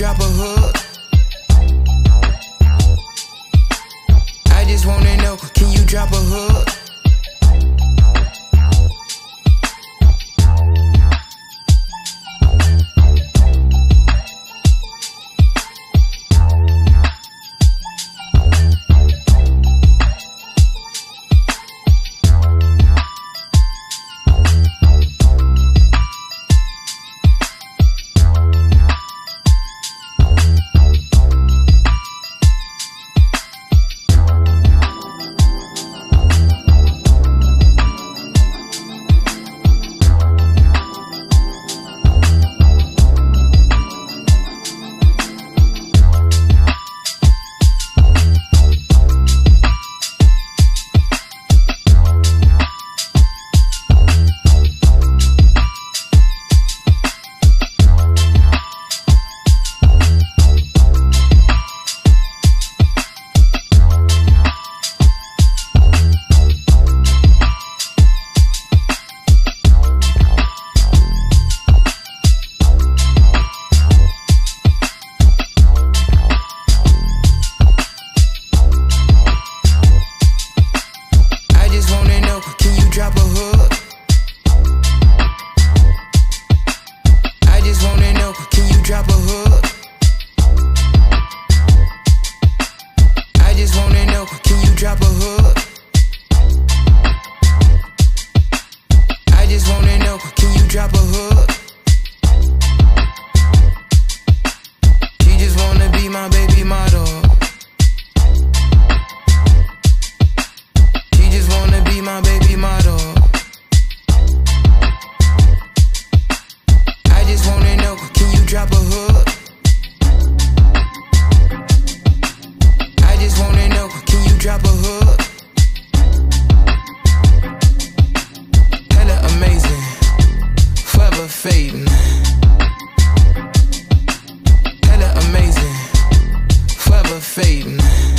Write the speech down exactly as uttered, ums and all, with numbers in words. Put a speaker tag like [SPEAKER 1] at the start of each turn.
[SPEAKER 1] drop a hook? I just wanna know, can you drop a hook? Drop a hook. I just wanna know, can you drop a hook? I just wanna know, can you drop a hook? I just wanna know, can you drop a hook? She just wanna be my baby model. She just wanna be my baby model. I just wanna know, can you drop a hook? I just wanna know, can you drop a hook? Hella amazing, forever fading. Hella amazing, forever fading.